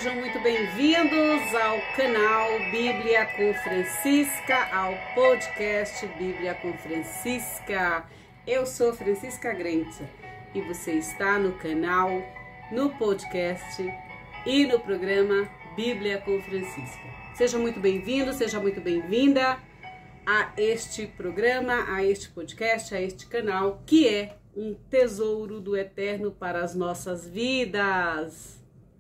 Sejam muito bem-vindos ao canal Bíblia com Francisca, ao podcast Bíblia com Francisca. Eu sou Francisca Grenza e você está no canal, no podcast e no programa Bíblia com Francisca. Seja muito bem-vindo, seja muito bem-vinda a este programa, a este podcast, a este canal, que é um tesouro do eterno para as nossas vidas.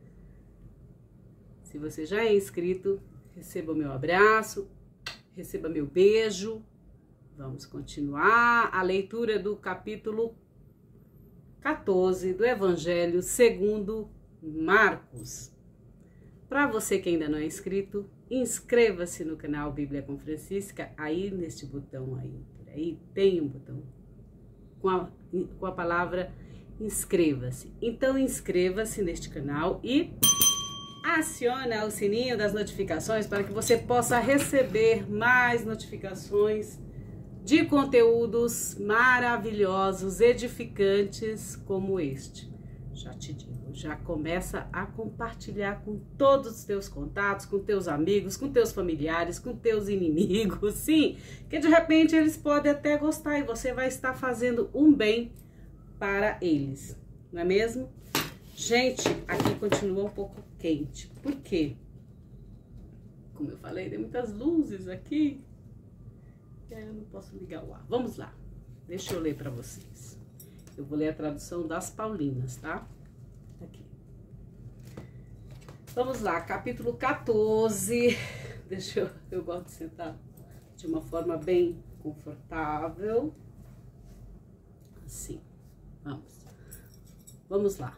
Se você já é inscrito, receba o meu abraço, receba meu beijo. Vamos continuar a leitura do capítulo 14 do Evangelho segundo Marcos. Para você que ainda não é inscrito, inscreva-se no canal Bíblia com Francisca, aí neste botão aí, por aí tem um botão com a palavra inscreva-se. Então inscreva-se neste canal e aciona o sininho das notificações para que você possa receber mais notificações de conteúdos maravilhosos, edificantes como este. Já te digo, já começa a compartilhar com todos os teus contatos, com teus amigos, com teus familiares, com teus inimigos, sim, que de repente eles podem até gostar e você vai estar fazendo um bem para eles, não é mesmo? Gente, aqui continua um pouco quente. Por quê? Como eu falei, tem muitas luzes aqui. Eu não posso ligar o ar. Vamos lá. Deixa eu ler para vocês. Eu vou ler a tradução das Paulinas, tá? Aqui. Vamos lá, capítulo 14. Eu gosto de sentar de uma forma bem confortável. Assim. Vamos lá.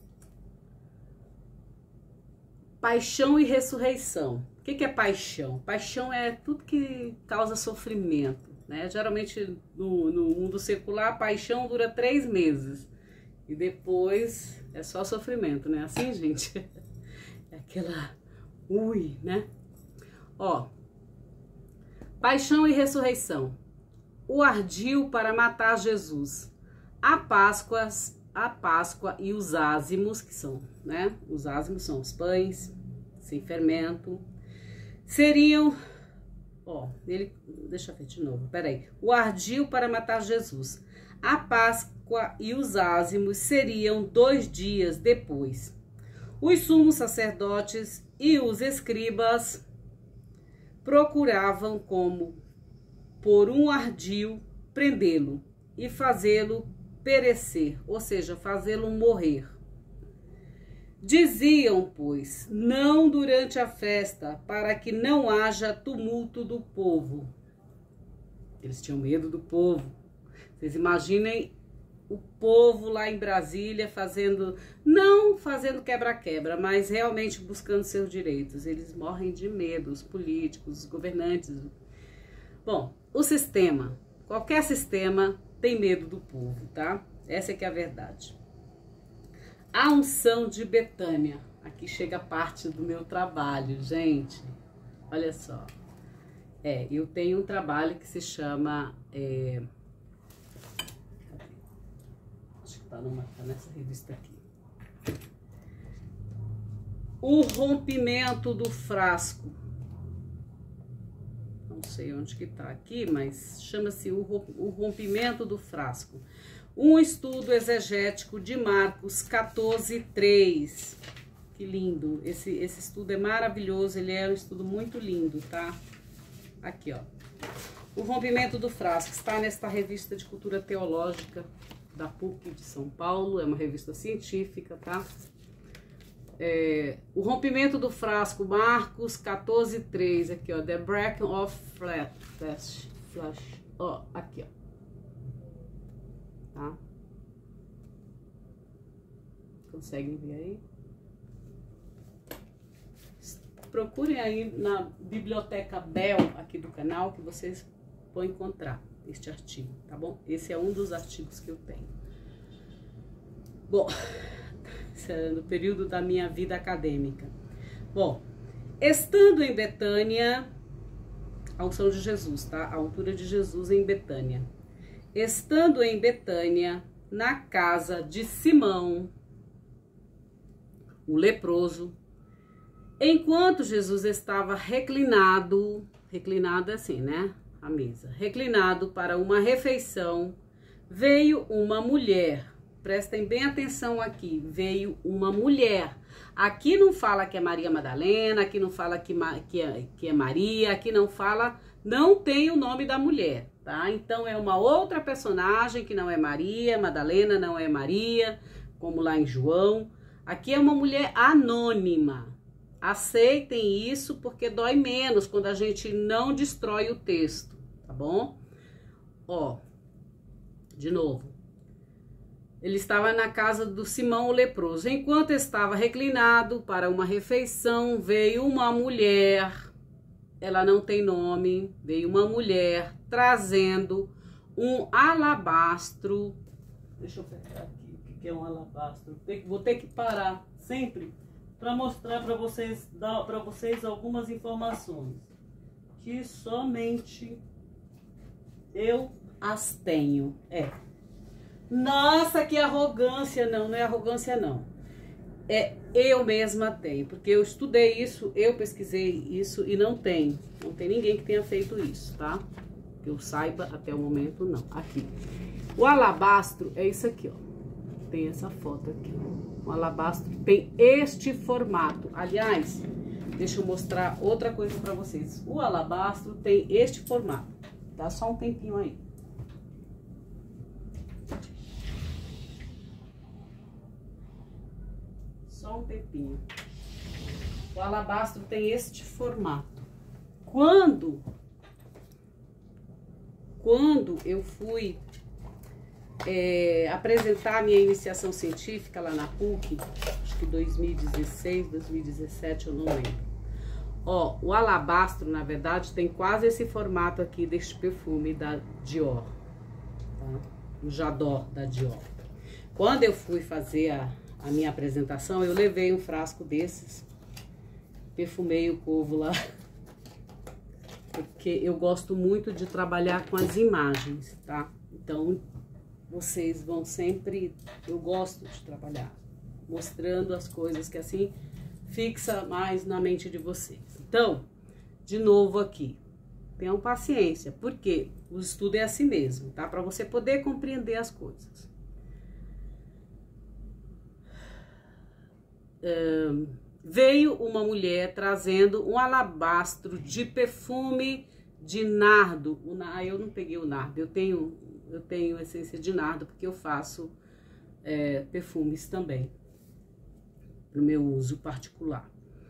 Paixão e ressurreição. O que é paixão? Paixão é tudo que causa sofrimento, né? Geralmente no mundo secular, a paixão dura 3 meses e depois é só sofrimento, né? Assim, gente, é aquela né? Ó, paixão e ressurreição. O ardil para matar Jesus. A Páscoa e os ázimos, que são, né? Os ázimos são os pães sem fermento. Seriam, deixa eu ver de novo, peraí. O ardil para matar Jesus. A Páscoa e os ázimos seriam 2 dias depois. Os sumos sacerdotes e os escribas procuravam como por um ardil prendê-lo e fazê-lo perecer, ou seja, fazê-lo morrer. Diziam, pois, não durante a festa, para que não haja tumulto do povo. Eles tinham medo do povo. Vocês imaginem o povo lá em Brasília não fazendo quebra-quebra, mas realmente buscando seus direitos. Eles morrem de medo, os políticos, os governantes. Bom, o sistema, qualquer sistema tem medo do povo, tá? Essa é que é a verdade. A unção de Betânia. Aqui chega a parte do meu trabalho, gente. Olha só. Eu tenho um trabalho que se chama... acho que tá nessa revista aqui. O rompimento do frasco. Não sei onde que tá aqui, mas chama-se o rompimento do frasco. Um estudo exegético de Marcos 14:3. Que lindo. Esse estudo é maravilhoso, ele é um estudo muito lindo, tá? Aqui, ó. O rompimento do frasco está nesta revista de cultura teológica da PUC de São Paulo, é uma revista científica, tá? O rompimento do frasco, Marcos 14:3, aqui, ó. The breaking of flesh. Ó, aqui, ó. Tá? Conseguem ver aí? Procurem aí na biblioteca Bell aqui do canal que vocês vão encontrar este artigo, tá bom? Esse é um dos artigos que eu tenho. Bom, esse é no período da minha vida acadêmica. Bom, estando em Betânia, a unção de Jesus, tá? A altura de Jesus em Betânia. Estando em Betânia, na casa de Simão, o leproso, Enquanto Jesus estava reclinado assim, né? A mesa. Reclinado para uma refeição, veio uma mulher. Prestem bem atenção aqui. Veio uma mulher. Aqui não fala que é Maria Madalena, aqui não fala que é Maria, aqui não fala, não tem o nome da mulher, tá? Então é uma outra personagem que não é Maria Madalena, não é Maria, como lá em João. Aqui é uma mulher anônima. Aceitem isso porque dói menos quando a gente não destrói o texto, tá bom? Ó, de novo. Ele estava na casa do Simão o leproso. Enquanto estava reclinado para uma refeição, veio uma mulher, ela não tem nome, veio uma mulher trazendo um alabastro. Deixa eu pegar aqui o que é um alabastro. Vou ter que parar sempre para mostrar para vocês algumas informações que somente eu as tenho. Nossa, que arrogância! Não é arrogância, não. Eu mesma tenho, porque eu estudei isso, eu pesquisei isso e não tem ninguém que tenha feito isso, tá? Que eu saiba até o momento, não. Aqui. O alabastro é isso aqui, ó. Tem essa foto aqui, ó. O alabastro tem este formato. Aliás, deixa eu mostrar outra coisa pra vocês. O alabastro tem este formato. Dá só um tempinho aí. Só um tempinho. O alabastro tem este formato. Quando eu fui apresentar a minha iniciação científica lá na PUC, acho que 2016, 2017, eu não lembro. Ó, o alabastro, na verdade, tem quase esse formato aqui deste perfume da Dior, tá? O J'adore da Dior. Quando eu fui fazer a minha apresentação, eu levei um frasco desses, perfumei o povo lá, porque eu gosto muito de trabalhar com as imagens, tá? Então, vocês vão sempre, eu gosto de trabalhar mostrando as coisas que assim fixa mais na mente de vocês. Então, de novo aqui, tenham paciência, porque o estudo é assim mesmo, tá? Para você poder compreender as coisas. Veio uma mulher trazendo um alabastro de perfume de nardo. Eu não peguei o nardo, eu tenho essência de nardo porque eu faço perfumes também para o meu uso particular.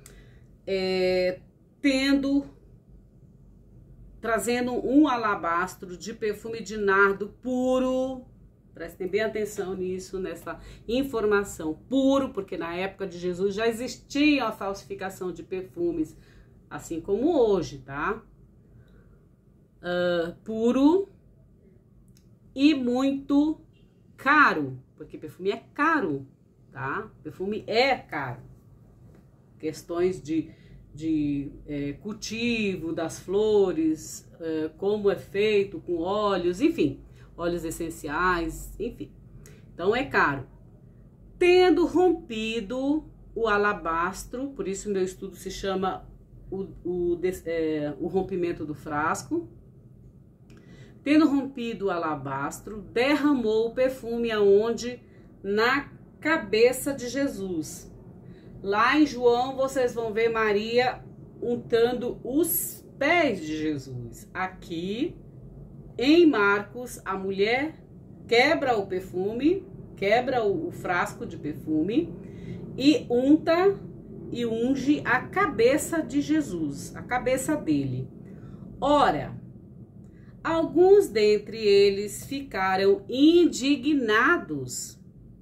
Trazendo um alabastro de perfume de nardo puro. Prestem bem atenção nisso, nessa informação. Puro, porque na época de Jesus já existia a falsificação de perfumes, assim como hoje, tá? Puro e muito caro, porque perfume é caro, tá? Perfume é caro. Questões de cultivo das flores, como é feito, com óleos, enfim. Óleos essenciais, enfim. Então, é caro. Tendo rompido o alabastro, por isso o meu estudo se chama o rompimento do frasco. Tendo rompido o alabastro, derramou o perfume aonde? Na cabeça de Jesus. Lá em João, vocês vão ver Maria untando os pés de Jesus. Aqui, em Marcos, a mulher quebra o perfume, quebra o frasco de perfume e unta e unge a cabeça de Jesus, a cabeça dele. Ora, alguns dentre eles ficaram indignados.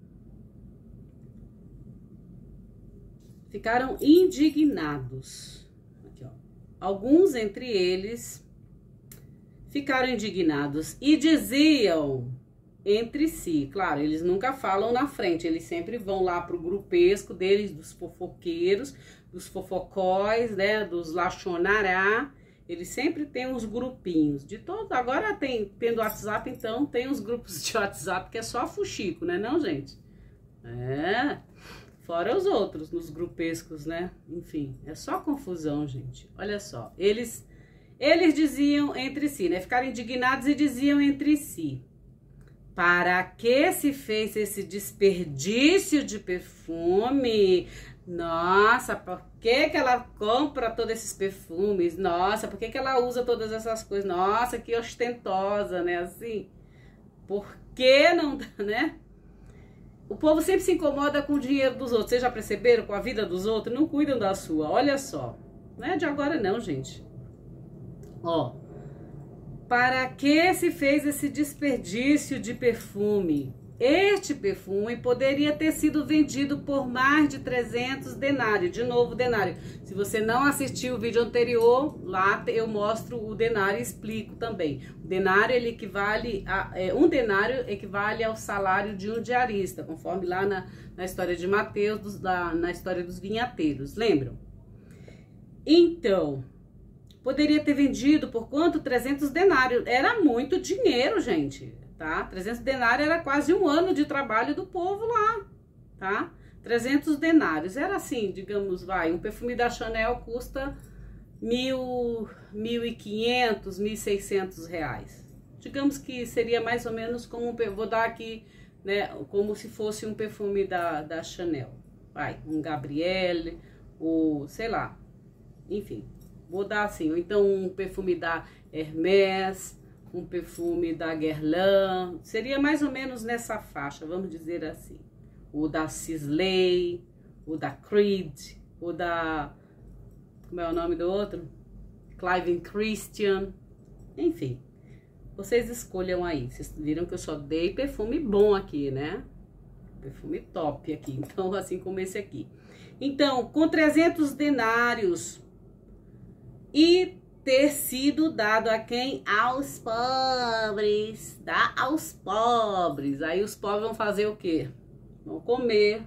Ficaram indignados. Aqui, ó. Alguns entre eles ficaram indignados e diziam entre si, claro, eles nunca falam na frente, eles sempre vão lá pro grupesco deles, dos fofoqueiros, dos fofocóis, né, dos lachonará, eles sempre têm uns grupinhos, de todos, agora tendo WhatsApp, então, tem uns grupos de WhatsApp que é só fuxico, né não, gente? Fora os outros, nos grupescos, né? Enfim, é só confusão, gente. Olha só, eles diziam entre si, né? Ficaram indignados e diziam entre si: para que se fez esse desperdício de perfume? Nossa, por que ela compra todos esses perfumes? Nossa, por que ela usa todas essas coisas? Nossa, que ostentosa, né? Assim, por que não, né? O povo sempre se incomoda com o dinheiro dos outros. Vocês já perceberam? Com a vida dos outros? Não cuidam da sua. Olha só. Não é de agora não, gente. Ó. Para que se fez esse desperdício de perfume? Este perfume poderia ter sido vendido por mais de 300 denários. De novo, denário. Se você não assistiu o vídeo anterior, lá eu mostro o denário e explico também. O denário, ele equivale a... um denário equivale ao salário de um diarista, conforme lá na história de Mateus, na história dos vinhateiros. Lembram? Então, poderia ter vendido por quanto? 300 denários. Era muito dinheiro, gente. Tá? 300 denários era quase um ano de trabalho do povo lá, tá? 300 denários, era assim, digamos, vai, um perfume da Chanel custa 1.500, 1.600 reais. Digamos que seria mais ou menos como, vou dar aqui, né, como se fosse um perfume da Chanel. Vai, um Gabrielle, ou sei lá, enfim, vou dar assim, ou então um perfume da Hermès, um perfume da Guerlain, seria mais ou menos nessa faixa, vamos dizer assim. O da Sisley, o da Creed, o da... como é o nome do outro? Clive Christian, enfim. Vocês escolham aí. Vocês viram que eu só dei perfume bom aqui, né? Perfume top aqui, então assim como esse aqui. Então, com 300 denários e ter sido dado a quem? Aos pobres. Dá aos pobres. Aí os pobres vão fazer o quê? Vão comer.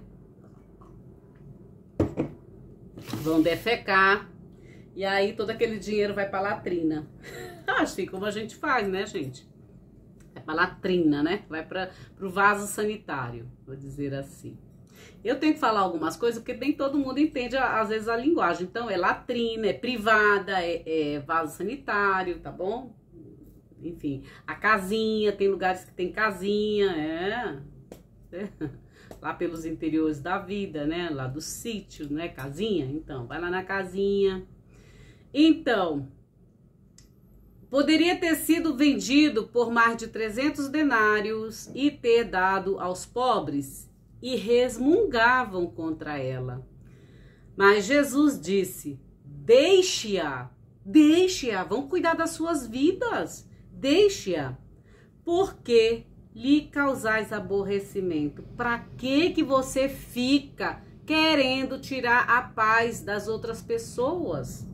Vão defecar. E aí todo aquele dinheiro vai pra latrina. Assim como a gente faz, né, gente? Vai pra latrina, né? Vai pro vaso sanitário, vou dizer assim. Eu tenho que falar algumas coisas porque nem todo mundo entende, às vezes, a linguagem. Então, é latrina, é privada, é vaso sanitário, tá bom? Enfim, a casinha, tem lugares que tem casinha, lá pelos interiores da vida, né? Lá dos sítios, né? Casinha. Então, vai lá na casinha. Então, poderia ter sido vendido por mais de 300 denários e ter dado aos pobres, e resmungavam contra ela. Mas Jesus disse: deixe-a, vão cuidar das suas vidas, deixe-a, porque lhe causais aborrecimento. Para que você fica querendo tirar a paz das outras pessoas?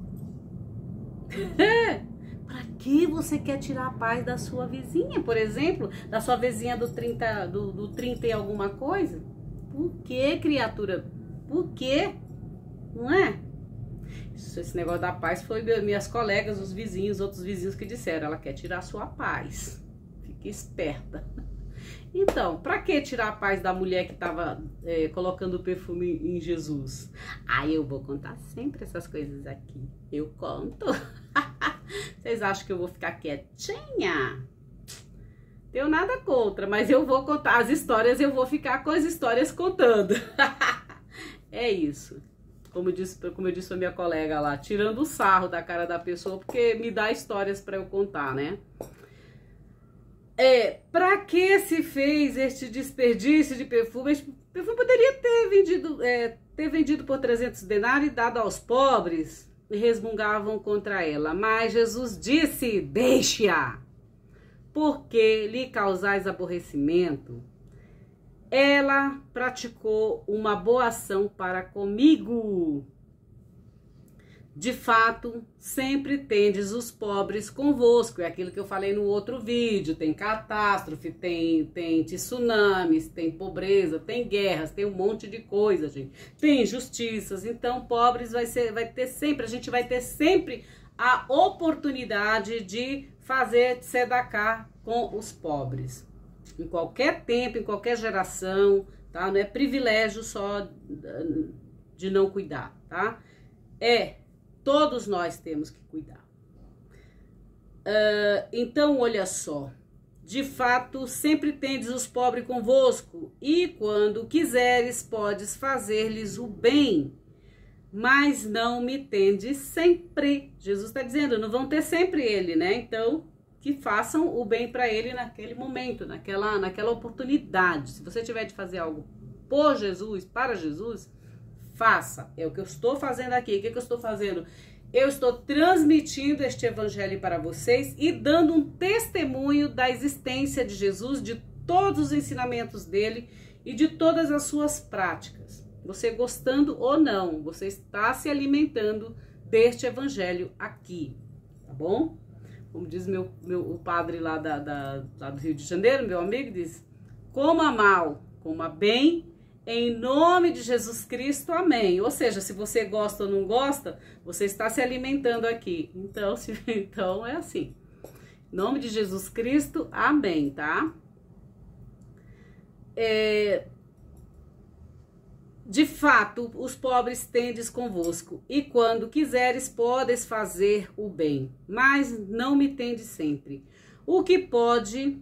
Para que você quer tirar a paz da sua vizinha, por exemplo, da sua vizinha do 30 e alguma coisa? Por que, criatura? Por quê? Não é? Esse negócio da paz foi minhas colegas, os vizinhos, outros vizinhos que disseram: ela quer tirar a sua paz. Fique esperta. Então, pra que tirar a paz da mulher que tava colocando perfume em Jesus? Aí eu vou contar sempre essas coisas aqui. Eu conto. Vocês acham que eu vou ficar quietinha? Tenho nada contra, mas eu vou contar as histórias, eu vou ficar com as histórias contando. É isso. Como eu disse pra minha colega lá, tirando o sarro da cara da pessoa, porque me dá histórias pra eu contar, né? Pra que se fez este desperdício de perfume? Este perfume poderia ter vendido por 300 denários e dado aos pobres, e resmungavam contra ela. Mas Jesus disse: deixe-a, porque lhe causais aborrecimento. Ela praticou uma boa ação para comigo. De fato, sempre tendes os pobres convosco. É aquilo que eu falei no outro vídeo. Tem catástrofe, tem tsunamis, tem pobreza, tem guerras, tem um monte de coisa, gente. Tem injustiças. Então, pobres a gente vai ter sempre a oportunidade de fazer tzedakah com os pobres. Em qualquer tempo, em qualquer geração, tá? Não é privilégio só de não cuidar, tá? Todos nós temos que cuidar. Então, olha só. De fato, sempre tendes os pobres convosco, e quando quiseres, podes fazer-lhes o bem, mas não me tendes sempre. Jesus está dizendo, não vão ter sempre ele, né? Então, que façam o bem para ele naquele momento, naquela oportunidade. Se você tiver de fazer algo por Jesus, para Jesus, faça. É o que eu estou fazendo aqui. O que eu estou fazendo? Eu estou transmitindo este evangelho para vocês e dando um testemunho da existência de Jesus, de todos os ensinamentos dele e de todas as suas práticas. Você gostando ou não, você está se alimentando deste evangelho aqui, tá bom? Como diz o padre lá, lá do Rio de Janeiro, meu amigo, diz: coma mal, coma bem, em nome de Jesus Cristo, amém. Ou seja, se você gosta ou não gosta, você está se alimentando aqui. Então é assim. Em nome de Jesus Cristo, amém, tá? De fato, os pobres tendes convosco, e quando quiseres, podes fazer o bem, mas não me tendes sempre. O que pôde,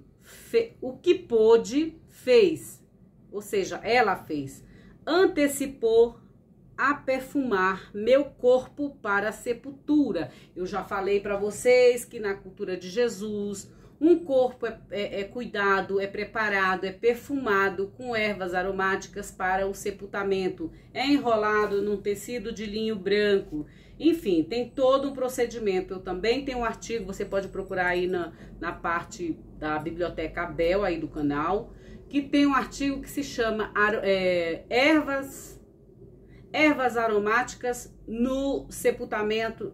fez. Ou seja, ela fez, antecipou a perfumar meu corpo para a sepultura. Eu já falei para vocês que na cultura de Jesus, um corpo é cuidado, é preparado, é perfumado com ervas aromáticas para o sepultamento. É enrolado num tecido de linho branco. Enfim, tem todo um procedimento. Eu também tenho um artigo, você pode procurar aí na parte da Biblioteca Abel aí do canal, que tem um artigo que se chama ervas aromáticas no sepultamento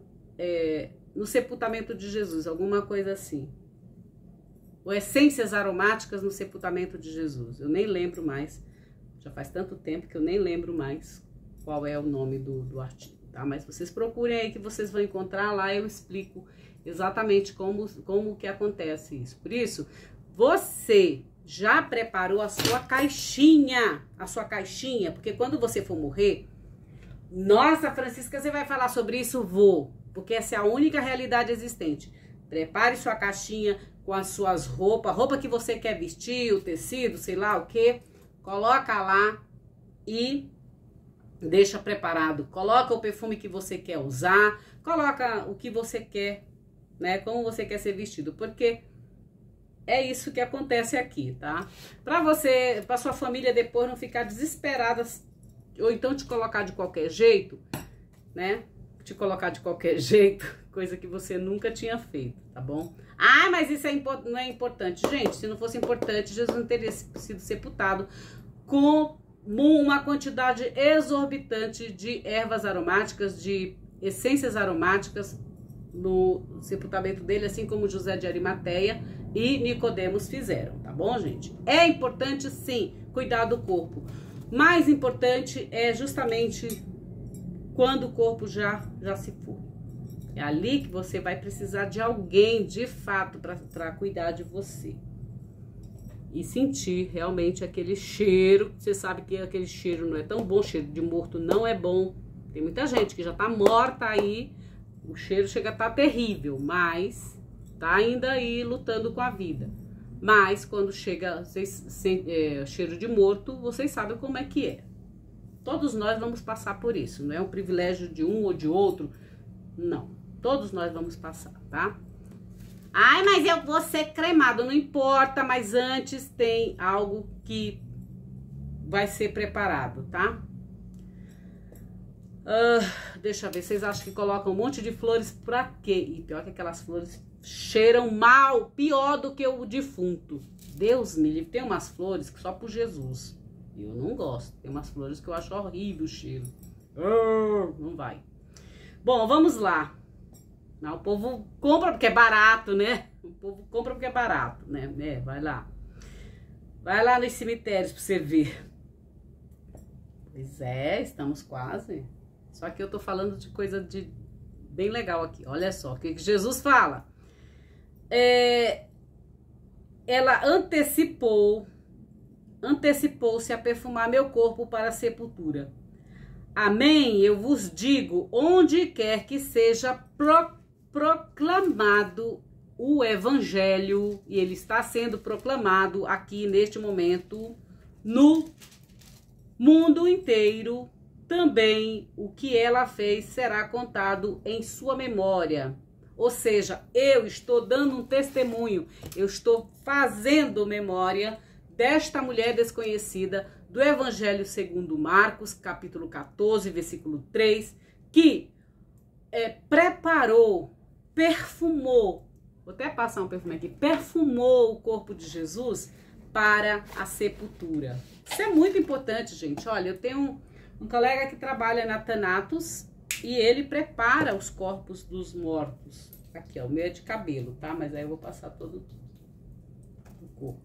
de Jesus, alguma coisa assim. Ou essências aromáticas no sepultamento de Jesus. Eu nem lembro mais, já faz tanto tempo que eu nem lembro mais qual é o nome do artigo, tá? Mas vocês procurem aí que vocês vão encontrar lá, eu explico exatamente como que acontece isso. Por isso, você já preparou a sua caixinha, porque quando você for morrer, nossa, Francisca, você vai falar sobre isso? Vou, porque essa é a única realidade existente. Prepare sua caixinha com as suas roupas, roupa que você quer vestir, o tecido, sei lá o que, coloca lá e deixa preparado. Coloca o perfume que você quer usar, coloca o que você quer, né, como você quer ser vestido, porque é isso que acontece aqui, tá? Pra sua família depois não ficar desesperada, ou então te colocar de qualquer jeito, né? Te colocar de qualquer jeito, coisa que você nunca tinha feito, tá bom? Ah, mas isso não é importante. Gente, se não fosse importante, Jesus não teria sido sepultado com uma quantidade exorbitante de ervas aromáticas, de essências aromáticas no sepultamento dele, assim como José de Arimateia e Nicodemos fizeram, tá bom, gente? É importante, sim, cuidar do corpo. Mais importante é justamente quando o corpo já se for. É ali que você vai precisar de alguém, de fato, para cuidar de você. E sentir realmente aquele cheiro. Você sabe que aquele cheiro não é tão bom, cheiro de morto não é bom. Tem muita gente que já tá morta aí, o cheiro chega a estar terrível, mas tá ainda aí lutando com a vida. Mas quando chega cheiro de morto, vocês sabem como é que é. Todos nós vamos passar por isso, não é um privilégio de um ou de outro, não. Todos nós vamos passar, tá? Ai, mas eu vou ser cremado, não importa, mas antes tem algo que vai ser preparado, tá? Deixa eu ver, vocês acham que colocam um monte de flores pra quê? E pior que aquelas flores cheiram mal, pior do que o defunto. Deus me livre, tem umas flores que só por Jesus. Eu não gosto, tem umas flores que eu acho horrível o cheiro. Não vai. Bom, vamos lá. Não, o povo compra porque é barato, né? O povo compra porque é barato, né? Vai lá. Vai lá nos cemitérios pra você ver. Pois é, estamos quase. Só que eu tô falando de coisa bem legal aqui. Olha só, o que Jesus fala. Ela antecipou antecipou-se a perfumar meu corpo para a sepultura. Amém, eu vos digo, onde quer que seja proclamado o evangelho, e ele está sendo proclamado aqui neste momento, no mundo inteiro, também o que ela fez será contado em sua memória. Ou seja, eu estou dando um testemunho, eu estou fazendo memória desta mulher desconhecida do Evangelho segundo Marcos, capítulo 14, versículo 3, que preparou, perfumou, vou até passar um perfume aqui, perfumou o corpo de Jesus para a sepultura. Isso é muito importante, gente. Olha, eu tenho um colega que trabalha na Thanatos e ele prepara os corpos dos mortos. Aqui, ó, o meu é de cabelo, tá? Mas aí eu vou passar todo o corpo.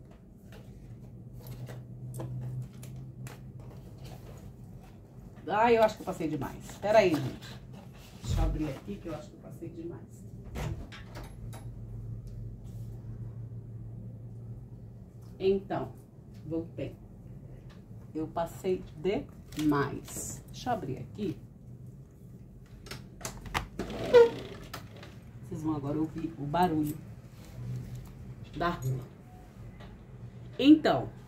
Ah, eu acho que eu passei demais. Espera aí, gente. Deixa eu abrir aqui que eu acho que eu passei demais. Então, voltei. Eu passei demais. Deixa eu abrir aqui. Vocês vão agora ouvir o barulho da rua. Então,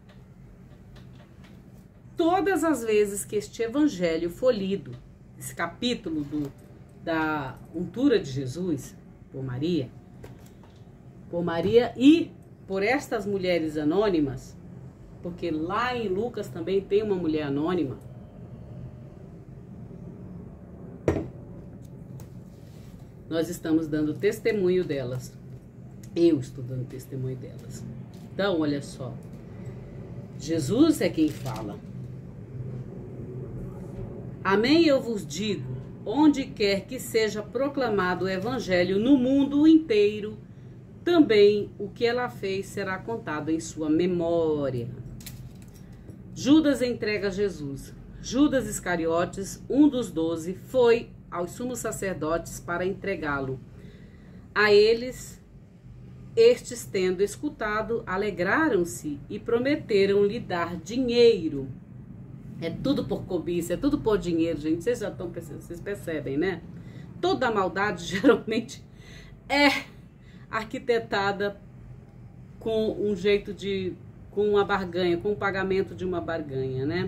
todas as vezes que este evangelho for lido, esse capítulo da untura de Jesus por Maria e por estas mulheres anônimas, porque lá em Lucas também tem uma mulher anônima. Nós estamos dando testemunho delas. Eu estou dando testemunho delas. Então, olha só. Jesus é quem fala. Amém, eu vos digo, onde quer que seja proclamado o evangelho no mundo inteiro, também o que ela fez será contado em sua memória. Judas entrega Jesus. Judas Iscariotes, um dos 12, foi aos sumos sacerdotes para entregá-lo. A eles, estes tendo escutado, alegraram-se e prometeram-lhe dar dinheiro. É tudo por cobiça, é tudo por dinheiro, gente. Vocês já estão percebendo, vocês percebem, né? Toda a maldade geralmente é arquitetada com um jeito de, com uma barganha, com o pagamento de uma barganha, né?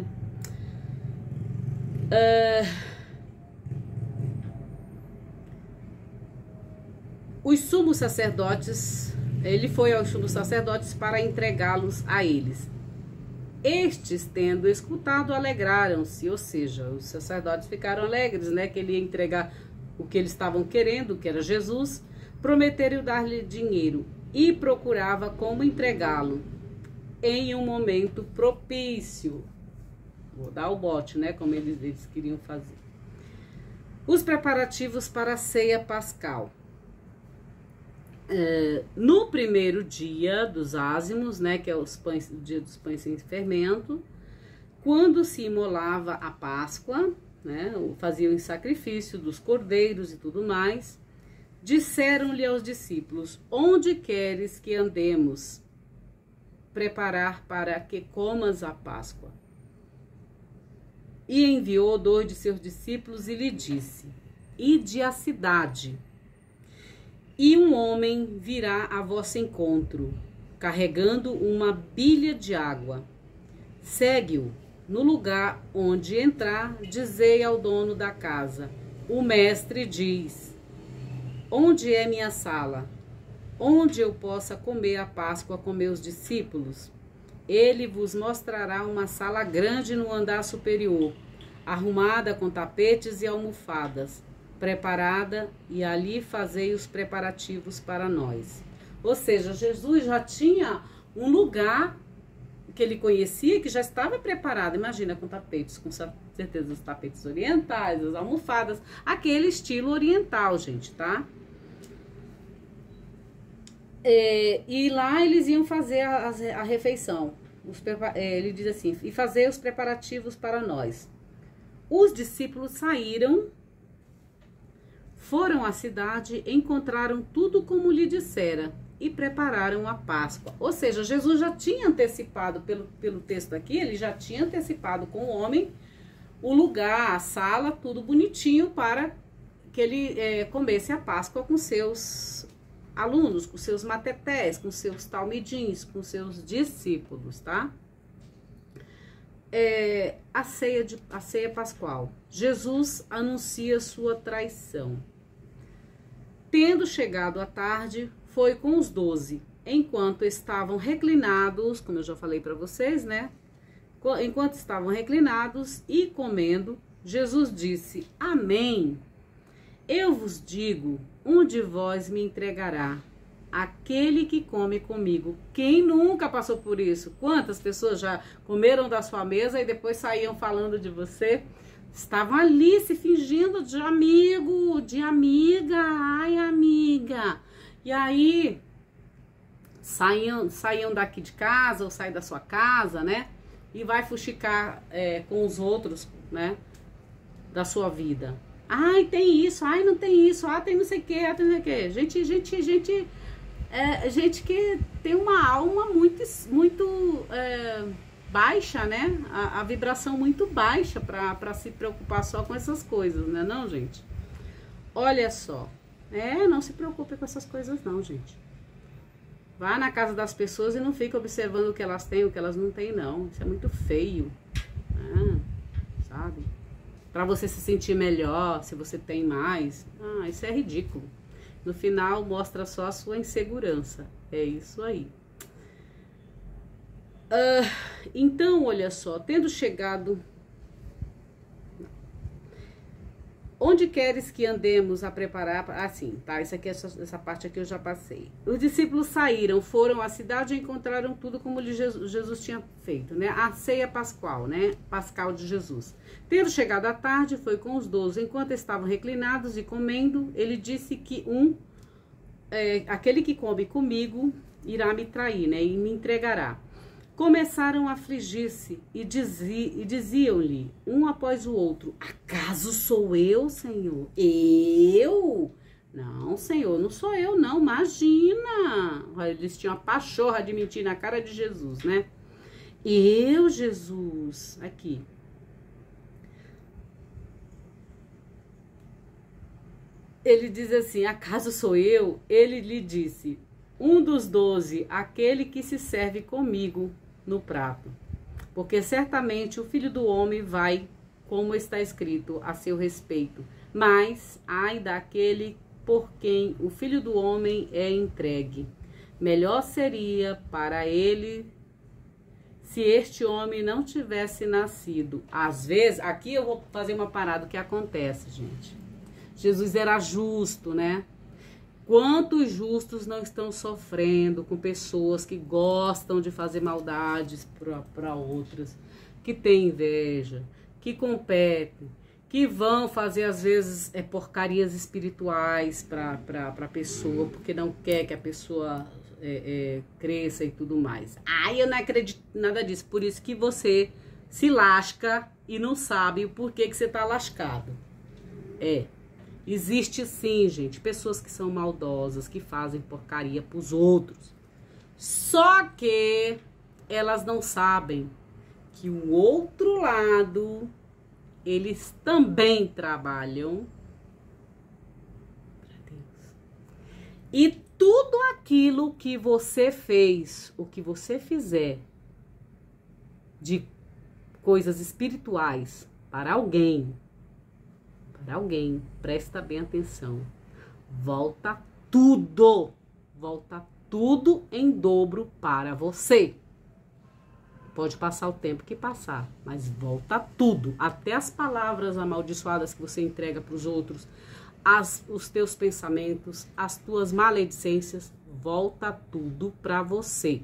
Os sumos sacerdotes, ele foi aos sumos sacerdotes para entregá-los a eles. Estes, tendo escutado, alegraram-se, ou seja, os sacerdotes ficaram alegres, né, que ele ia entregar o que eles estavam querendo, que era Jesus, prometeram dar-lhe dinheiro e procurava como entregá-lo em um momento propício. Vou dar o bote, né, como eles queriam fazer. Os preparativos para a ceia pascal. No primeiro dia dos ázimos, né, que é o dia dos pães sem fermento, quando se imolava a Páscoa, né, faziam o sacrifício dos cordeiros e tudo mais, disseram-lhe aos discípulos: onde queres que andemos preparar para que comas a Páscoa? E enviou 2 de seus discípulos e lhe disse: ide à cidade, e um homem virá a vosso encontro, carregando uma bilha de água. Segue-o. No lugar onde entrar, dizei ao dono da casa: o mestre diz: onde é minha sala, onde eu possa comer a Páscoa com meus discípulos? Ele vos mostrará uma sala grande no andar superior, arrumada com tapetes e almofadas, preparada, e ali fazei os preparativos para nós. Ou seja, Jesus já tinha um lugar que ele conhecia, que já estava preparado. Imagina, com tapetes, com certeza os tapetes orientais, as almofadas, aquele estilo oriental, gente, tá? E lá eles iam fazer a refeição. Ele diz assim: e fazer os preparativos para nós. Os discípulos saíram, foram à cidade, encontraram tudo como lhe dissera, e prepararam a Páscoa. Ou seja, Jesus já tinha antecipado, pelo texto aqui, ele já tinha antecipado com o homem o lugar, a sala, tudo bonitinho para que ele comesse a Páscoa com seus alunos, com seus matetés, com seus talmidins, com seus discípulos, tá? A ceia pascual. Jesus anuncia sua traição. Tendo chegado a tarde, foi com os 12, enquanto estavam reclinados, como eu já falei para vocês, né? Enquanto estavam reclinados e comendo, Jesus disse: Amém. Eu vos digo, um de vós me entregará, aquele que come comigo. Quem nunca passou por isso? Quantas pessoas já comeram da sua mesa e depois saíam falando de você? Estavam ali se fingindo de amigo, de amiga, ai amiga. E aí saíam daqui de casa ou saem da sua casa, né? E vai fuxicar com os outros, né? Da sua vida. Ai, tem isso, ai, não tem isso, ah, tem não sei o que, ah, tem não sei o que. Gente que tem uma alma muito baixa, né? A vibração muito baixa para se preocupar só com essas coisas, né, não, gente? Olha só, não se preocupe com essas coisas não, gente. Vá na casa das pessoas e não fique observando o que elas têm, o que elas não têm, não. Isso é muito feio, sabe? Para você se sentir melhor, se você tem mais. Isso é ridículo. No final, mostra só a sua insegurança. É isso aí. Então, olha só, tendo chegado... Onde queres que andemos a preparar... Assim, tá? Essa parte aqui eu já passei. Os discípulos saíram, foram à cidade e encontraram tudo como Jesus tinha feito, né? A ceia pascual, né? Pascal de Jesus. Tendo chegado à tarde, foi com os 12. Enquanto estavam reclinados e comendo, ele disse que aquele que come comigo irá me trair, né? E me entregará. Começaram a afligir-se e diziam-lhe, um após o outro: acaso sou eu, Senhor? Eu? Não, Senhor, não sou eu, não, imagina. Eles tinham a pachorra de mentir na cara de Jesus, né? Eu, Jesus, aqui. Ele diz assim, acaso sou eu? Ele lhe disse, um dos 12, aquele que se serve comigo no prato. Porque certamente o Filho do Homem vai, como está escrito a seu respeito. Mas, ai daquele por quem o Filho do Homem é entregue. Melhor seria para ele se este homem não tivesse nascido. Às vezes, aqui eu vou fazer uma parada, o que acontece, gente? Jesus era justo, né? Quantos justos não estão sofrendo com pessoas que gostam de fazer maldades para outras, que têm inveja, que competem, que vão fazer às vezes porcarias espirituais para a pessoa, porque não quer que a pessoa cresça e tudo mais. Ai, eu não acredito em nada disso, por isso que você se lasca e não sabe o porquê que você tá lascado. Existe sim, gente, pessoas que são maldosas, que fazem porcaria pros outros. Só que elas não sabem que o outro lado, eles também trabalham para Deus. E tudo aquilo que você fez, o que você fizer de coisas espirituais para alguém, presta bem atenção, volta tudo em dobro para você. Pode passar o tempo que passar, mas volta tudo, até as palavras amaldiçoadas que você entrega para os outros, os teus pensamentos, as tuas maledicências, volta tudo para você.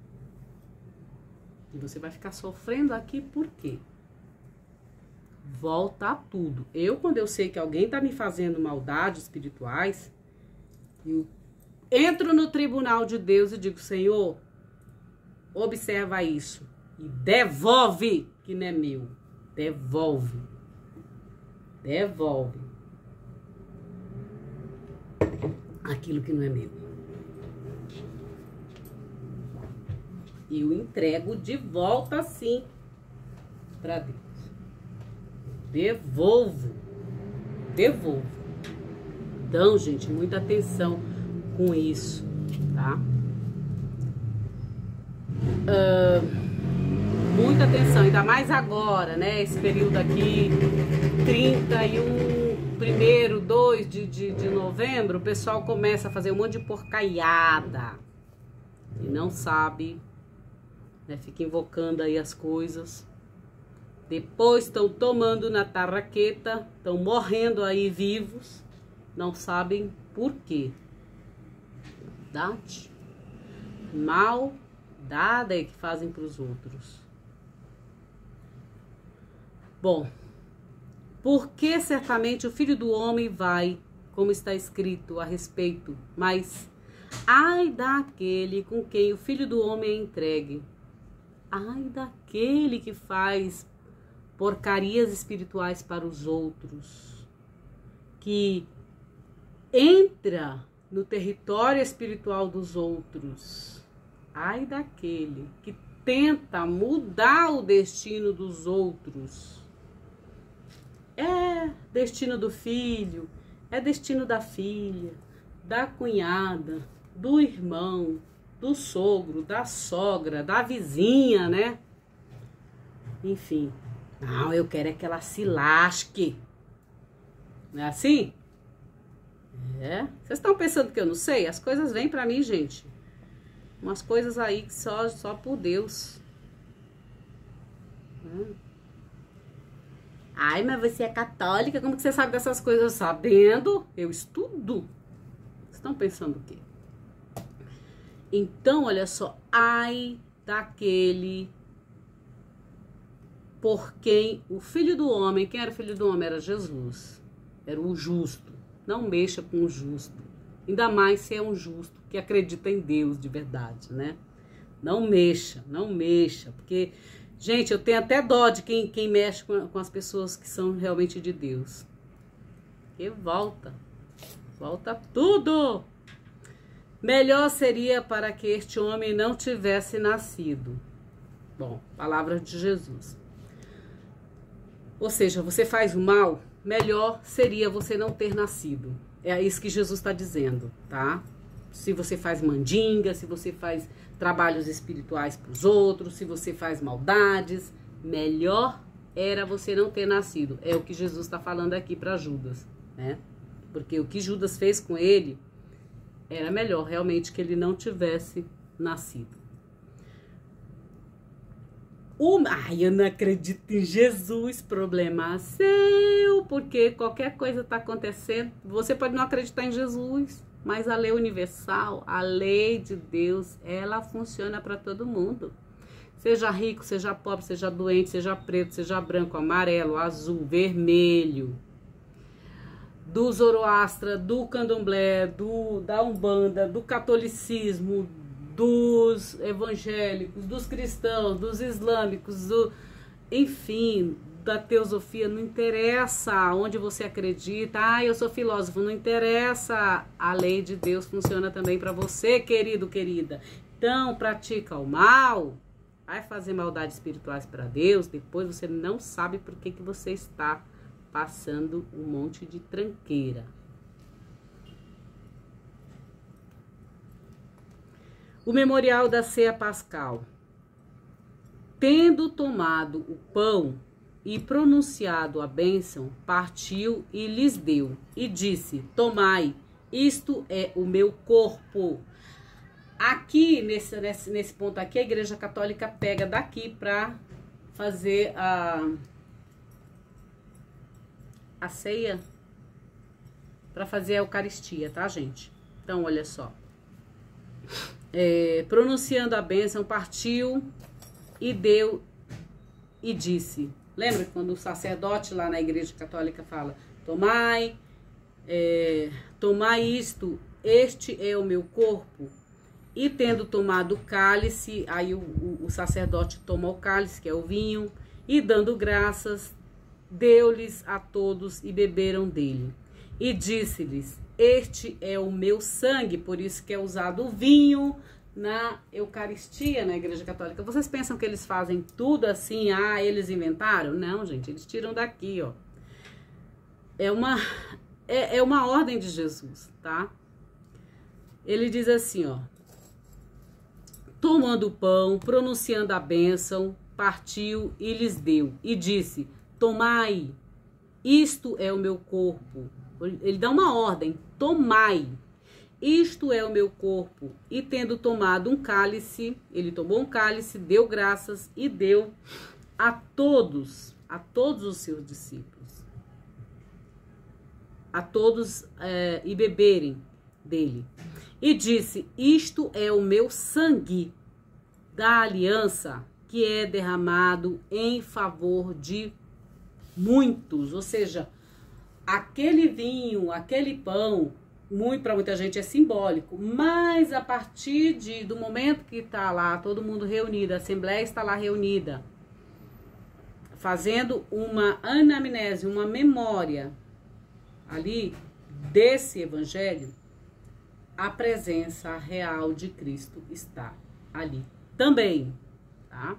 E você vai ficar sofrendo aqui por quê? Volta tudo. Quando eu sei que alguém tá me fazendo maldades espirituais, eu entro no tribunal de Deus e digo, Senhor, observa isso e devolve, que não é meu. Devolve aquilo que não é meu. e o entrego de volta sim para Deus. Devolvo. Então, gente, muita atenção com isso, tá? Muita atenção, ainda mais agora, né? Esse período aqui, 2 de novembro, o pessoal começa a fazer um monte de porcaiada e não sabe, né? Fica invocando aí as coisas. Depois estão tomando na tarraqueta, estão morrendo aí vivos, não sabem por quê. Maldade. Maldade é que fazem para os outros. Bom, porque certamente o Filho do Homem vai, como está escrito a respeito, mas ai daquele com quem o Filho do Homem é entregue. Ai daquele que faz porcarias espirituais para os outros, que entra no território espiritual dos outros. Ai daquele que tenta mudar o destino dos outros. É destino do filho, é destino da filha, da cunhada, do irmão, do sogro, da sogra, da vizinha, né? Enfim. Não, eu quero é que ela se lasque. Não é assim? É. Vocês estão pensando que eu não sei? As coisas vêm pra mim, gente. Umas coisas aí que só por Deus. Ai, mas você é católica? Como que você sabe dessas coisas? Sabendo, eu estudo. Vocês estão pensando o quê? Então, olha só. Ai daquele por quem o Filho do Homem, quem era o Filho do Homem? Era Jesus, era o justo. Não mexa com o justo, ainda mais se é um justo que acredita em Deus de verdade, né? Não mexa, porque, gente, eu tenho até dó de quem mexe com as pessoas que são realmente de Deus. E volta tudo. Melhor seria para que este homem não tivesse nascido. Bom, palavras de Jesus. Ou seja, você faz o mal, melhor seria você não ter nascido. É isso que Jesus está dizendo, tá? Se você faz mandinga, se você faz trabalhos espirituais para os outros, se você faz maldades, melhor era você não ter nascido. É o que Jesus está falando aqui para Judas, né? Porque o que Judas fez com ele, era melhor realmente que ele não tivesse nascido. Ai, eu não acredito em Jesus, problema seu, porque qualquer coisa está acontecendo. Você pode não acreditar em Jesus, mas a lei universal, a lei de Deus, ela funciona para todo mundo. Seja rico, seja pobre, seja doente, seja preto, seja branco, amarelo, azul, vermelho. Do Zoroastra, do Candomblé, da Umbanda, do catolicismo, dos evangélicos, dos cristãos, dos islâmicos, enfim, da teosofia, não interessa onde você acredita. Ah, eu sou filósofo, não interessa. A lei de Deus funciona também para você, querido, querida. Então, pratica o mal, vai fazer maldades espirituais para Deus, depois você não sabe por que você está passando um monte de tranqueira. O memorial da ceia pascal. Tendo tomado o pão e pronunciado a bênção, partiu e lhes deu, e disse: tomai, isto é o meu corpo. Aqui, nesse ponto aqui, a Igreja Católica pega daqui para fazer a ceia, para fazer a Eucaristia, tá, gente? Então, olha só. Pronunciando a bênção, partiu e deu e disse. Lembra quando o sacerdote lá na Igreja Católica fala: tomai isto, este é o meu corpo. E tendo tomado o cálice, aí o sacerdote toma o cálice, que é o vinho, e dando graças, deu-lhes a todos e beberam dele. E disse-lhes: este é o meu sangue, por isso que é usado o vinho na Eucaristia na Igreja Católica. Vocês pensam que eles fazem tudo assim, eles inventaram? Não, gente, eles tiram daqui, ó. É uma ordem de Jesus, tá? Ele diz assim, ó: tomando o pão, pronunciando a bênção, partiu e lhes deu, e disse: tomai, isto é o meu corpo. Ele dá uma ordem: tomai, isto é o meu corpo. E tendo tomado um cálice, ele tomou um cálice, deu graças e deu a todos os seus discípulos, a todos e beberem dele. E disse: isto é o meu sangue da aliança, que é derramado em favor de muitos. Ou seja, aquele vinho, aquele pão, para muita gente é simbólico, mas a partir do momento que está lá todo mundo reunido, a Assembleia está lá reunida, fazendo uma anamnese, uma memória ali desse evangelho, a presença real de Cristo está ali também, tá?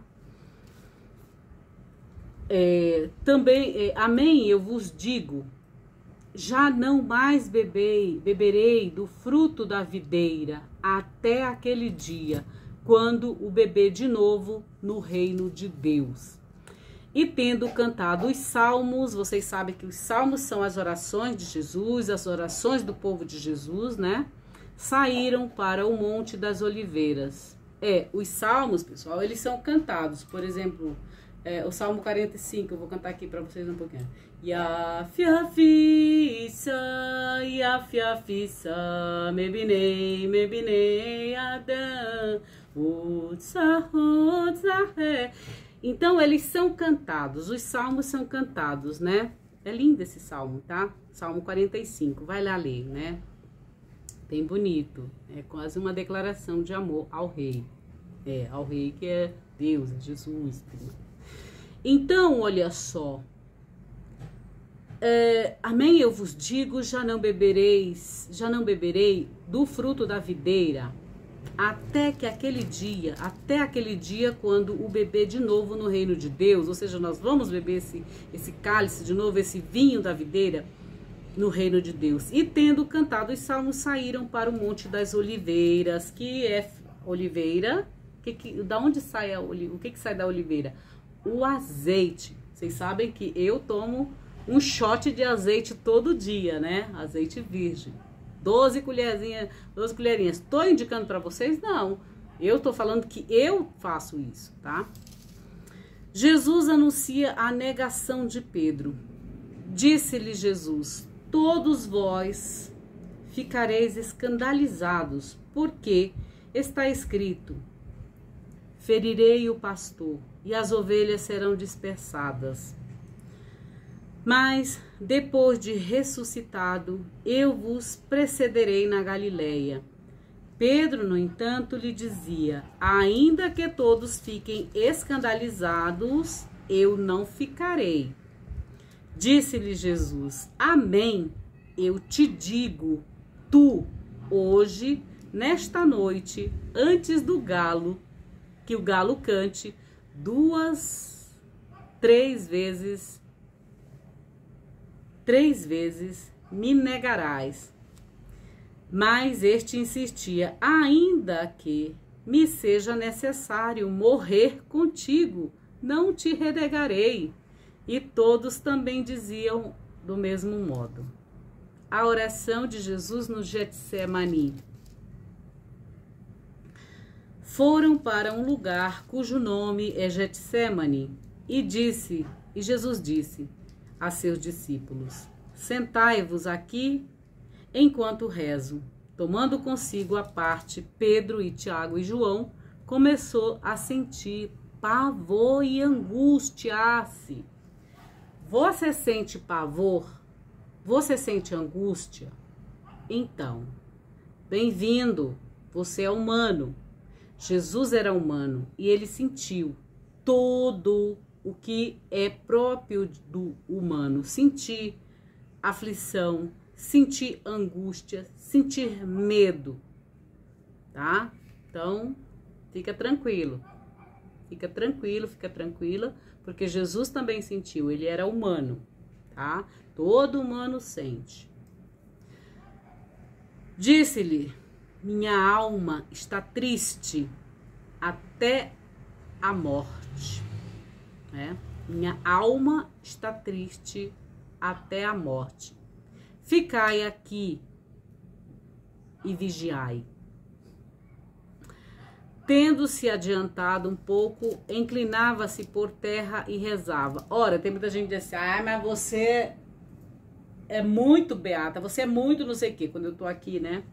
Amém, eu vos digo, já não mais beberei do fruto da videira até aquele dia, quando o beber de novo no reino de Deus. E tendo cantado os salmos, vocês sabem que os salmos são as orações de Jesus, as orações do povo de Jesus, né? Saíram para o Monte das Oliveiras. Os salmos, pessoal, eles são cantados. Por exemplo, o Salmo 45, eu vou cantar aqui para vocês um pouquinho. Yafiafissa, mebinei, Adam, então, eles são cantados, os salmos são cantados, né? É lindo esse salmo, tá? Salmo 45, vai lá ler, né? Bem bonito, é quase uma declaração de amor ao rei. Ao rei que é Deus, é Jesus. Então, olha só. Amém, eu vos digo, já não beberei do fruto da videira, até aquele dia quando o beber de novo no reino de Deus. Ou seja, nós vamos beber esse cálice de novo, esse vinho da videira no reino de Deus. E tendo cantado os salmos, saíram para o Monte das Oliveiras, que é oliveira. Da onde sai o que sai da oliveira? O azeite. Vocês sabem que eu tomo um shot de azeite todo dia, né? Azeite virgem. 12 colherinhas. Tô indicando para vocês? Não. Eu tô falando que eu faço isso, tá? Jesus anuncia a negação de Pedro. Disse-lhe Jesus: todos vós ficareis escandalizados, porque está escrito: ferirei o pastor e as ovelhas serão dispersadas. Mas, depois de ressuscitado, eu vos precederei na Galileia. Pedro, no entanto, lhe dizia: ainda que todos fiquem escandalizados, eu não ficarei. Disse-lhe Jesus: amém, eu te digo, tu, hoje, nesta noite, antes do galo, que o galo cante, 3 vezes me negarás. Mas este insistia: ainda que me seja necessário morrer contigo, não te renegarei. E todos também diziam do mesmo modo. A oração de Jesus no Getsemani. Foram para um lugar cujo nome é Getsemani, e Jesus disse a seus discípulos: sentai-vos aqui enquanto rezo. Tomando consigo à parte Pedro e Tiago e João, começou a sentir pavor e angustiar-se. Você sente pavor? Você sente angústia? Então, bem-vindo, você é humano. Jesus era humano e ele sentiu todo o que é próprio do humano. Sentir aflição, sentir angústia, sentir medo, tá? Então, fica tranquilo, fica tranquila, porque Jesus também sentiu, ele era humano, tá? Todo humano sente. Disse-lhe, minha alma está triste até a morte, né? Minha alma está triste até a morte. Ficai aqui e vigiai. Tendo-se adiantado um pouco, inclinava-se por terra e rezava. Ora, tem muita gente que diz assim, mas você é muito beata, você é muito não sei o quê, quando eu tô aqui, né?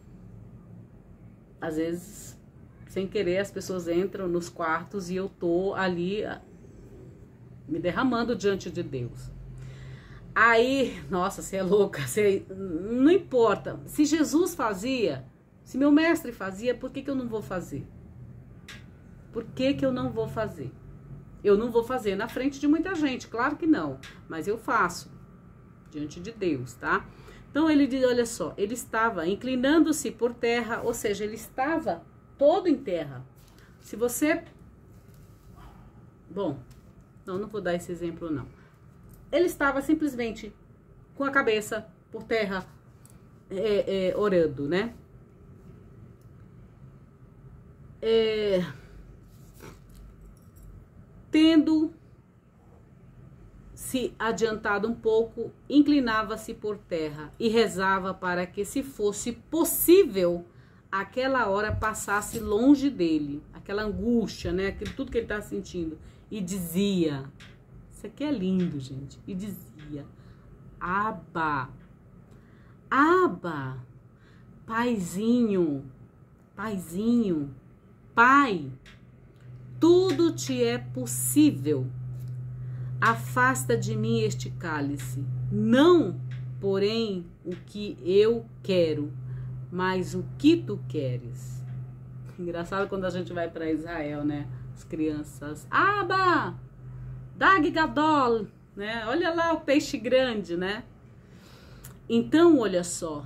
Às vezes, sem querer, as pessoas entram nos quartos e eu tô ali me derramando diante de Deus. Aí, nossa, você é louca, não importa. Se Jesus fazia, se meu mestre fazia, por que eu não vou fazer? Por que eu não vou fazer? Eu não vou fazer na frente de muita gente, claro que não. Mas eu faço diante de Deus, tá? Então ele diz, olha só, ele estava inclinando-se por terra, ou seja, ele estava todo em terra. Se você... Bom, não vou dar esse exemplo, não. Ele estava simplesmente com a cabeça por terra, orando, né? Tendo se adiantado um pouco, inclinava-se por terra e rezava para que, se fosse possível, aquela hora passasse longe dele, aquela angústia, né? Tudo que ele está sentindo. E dizia, isso aqui é lindo, gente, e dizia, Abba, Abba, paizinho, paizinho, pai, tudo te é possível. Afasta de mim este cálice. Não, porém, o que eu quero, mas o que tu queres. Engraçado quando a gente vai para Israel, né? As crianças, Abba, Dag Gadol, né? Olha lá o peixe grande, né? Então, olha só.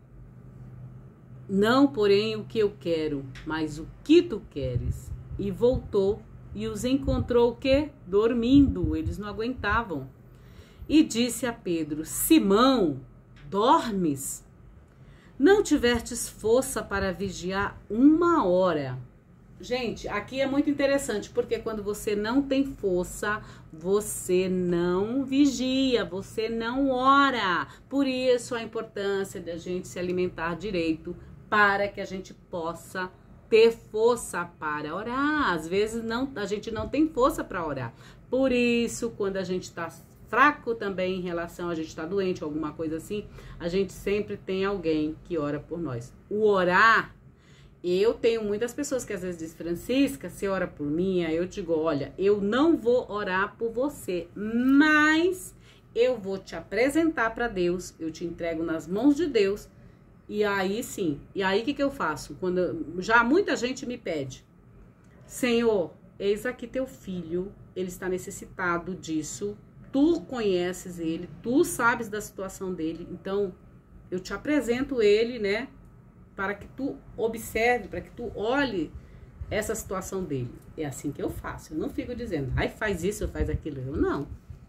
Não, porém, o que eu quero, mas o que tu queres. E voltou e os encontrou o quê? Dormindo, eles não aguentavam. E disse a Pedro, Simão, dormes? Não tivestes força para vigiar 1 hora. Gente, aqui é muito interessante, porque quando você não tem força, você não vigia, você não ora. Por isso a importância de a gente se alimentar direito, para que a gente possa ter força para orar. Às vezes a gente não tem força para orar. Por isso, quando a gente está fraco também em relação a gente está doente, alguma coisa assim, a gente sempre tem alguém que ora por nós. O orar, eu tenho muitas pessoas que às vezes dizem, Francisca, você ora por mim? Aí eu digo, olha, eu não vou orar por você, mas eu vou te apresentar para Deus, eu te entrego nas mãos de Deus. E aí sim, e aí o que eu faço? Quando já muita gente me pede, Senhor, eis aqui teu filho, ele está necessitado disso, tu conheces ele, tu sabes da situação dele, então eu te apresento ele, né, para que tu observe, para que tu olhe essa situação dele. É assim que eu faço, eu não fico dizendo, ai, faz isso, faz aquilo, eu não.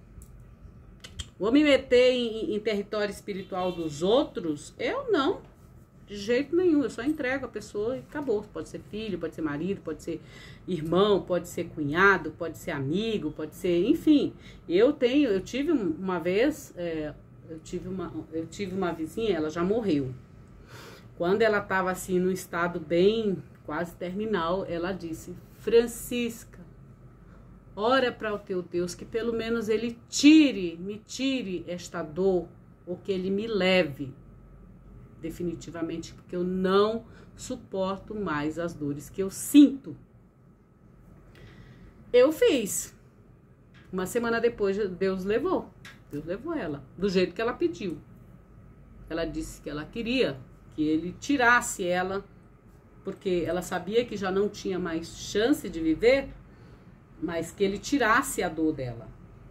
Vou me meter em território espiritual dos outros? Eu não. De jeito nenhum. Eu só entrego a pessoa e acabou. Pode ser filho, pode ser marido, pode ser irmão, pode ser cunhado, pode ser amigo, pode ser... Enfim, eu tive uma vez... eu tive uma vizinha, ela já morreu. Quando ela estava assim, num estado bem, quase terminal, ela disse, Francisca, ora para o teu Deus que pelo menos ele me tire esta dor, ou que ele me leve definitivamente, porque eu não suporto mais as dores que eu sinto. Eu fiz. Uma semana depois, Deus levou ela, do jeito que ela pediu. Ela disse que ela queria que ele tirasse ela, porque ela sabia que já não tinha mais chance de viver, mas que ele tirasse a dor dela.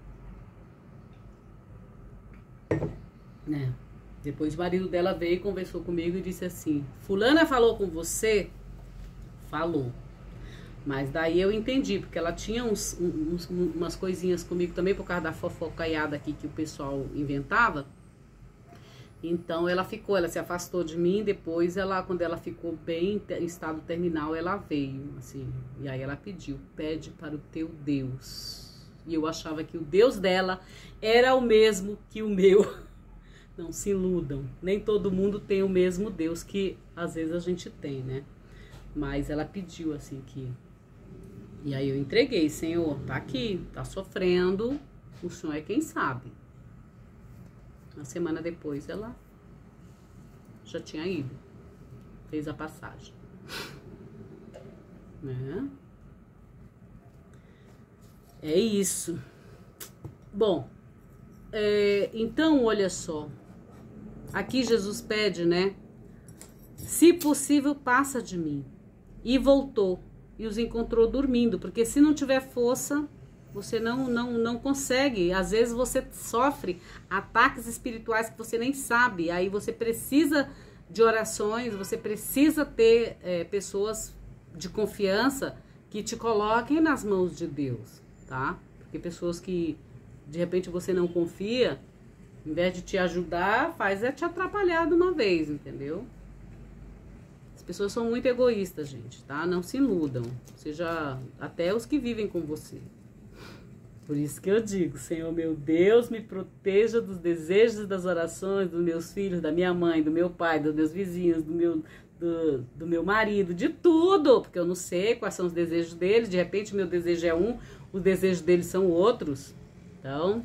Né? Depois o marido dela veio e conversou comigo e disse assim, fulana falou com você? falou. Mas daí eu entendi, porque ela tinha umas coisinhas comigo também, por causa da fofocaiada aqui que o pessoal inventava. Então ela se afastou de mim, depois quando ela ficou bem em estado terminal, ela veio, assim, e aí ela pede para o teu Deus. E eu achava que o Deus dela era o mesmo que o meu. Não se iludam, nem todo mundo tem o mesmo Deus que às vezes a gente tem, né? Mas ela pediu assim que... E aí eu entreguei, Senhor, tá aqui, tá sofrendo, o Senhor é quem sabe. Uma semana depois ela já tinha ido, fez a passagem, né? É isso. Bom, então olha só, aqui Jesus pede, né? Se possível, passa de mim. E voltou e os encontrou dormindo, porque se não tiver força, você não consegue. Às vezes você sofre ataques espirituais que você nem sabe. Aí você precisa de orações, você precisa ter pessoas de confiança que te coloquem nas mãos de Deus, tá? Porque pessoas que de repente você não confia, em vez de te ajudar, faz te atrapalhar de uma vez, entendeu? As pessoas são muito egoístas, gente, tá? Não se iludam. Seja até os que vivem com você. Por isso que eu digo, Senhor meu Deus, me proteja dos desejos e das orações dos meus filhos, da minha mãe, do meu pai, dos meus vizinhos, do meu marido, de tudo, porque eu não sei quais são os desejos deles. De repente, meu desejo é um, os desejos deles são outros. Então,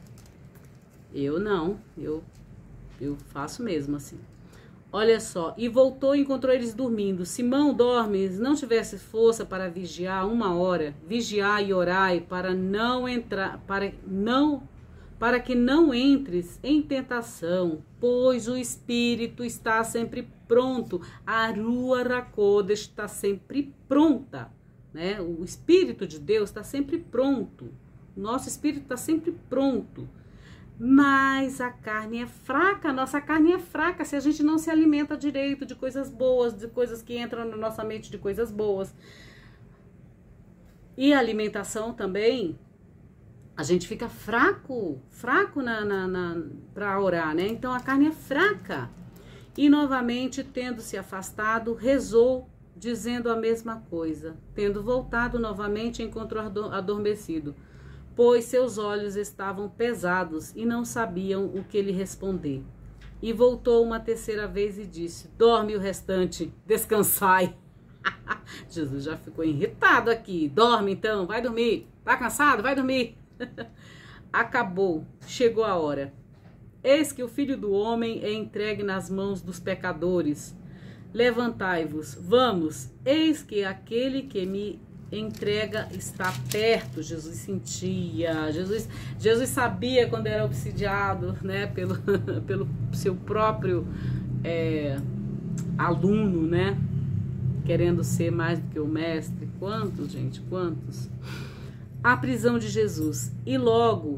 eu faço mesmo assim. Olha só, e voltou e encontrou eles dormindo. Simão, dormes, não tivesse força para vigiar 1 hora, vigiai e orai para não entrar, para que não entres em tentação, pois o espírito está sempre pronto, a Ruach HaKodesh está sempre pronta, né? O Espírito de Deus está sempre pronto, o nosso espírito está sempre pronto. Mas a carne é fraca, a nossa carne é fraca se a gente não se alimenta direito de coisas boas, de coisas que entram na nossa mente, de coisas boas. E a alimentação também, a gente fica fraco para orar, né? Então a carne é fraca. E novamente, tendo se afastado, rezou, dizendo a mesma coisa. Tendo voltado novamente, encontrou adormecido, pois seus olhos estavam pesados e não sabiam o que lhe responder. E voltou uma terceira vez e disse: dorme o restante, descansai. Jesus já ficou irritado aqui. Dorme então, vai dormir. Tá cansado? Vai dormir. Acabou, chegou a hora. Eis que o Filho do Homem é entregue nas mãos dos pecadores. Levantai-vos, vamos, eis que aquele que me entrega está perto. Jesus sentia, Jesus sabia quando era obsidiado, né, pelo seu próprio aluno, né, querendo ser mais do que o mestre. Quantos, gente, quantos? A prisão de Jesus. E logo,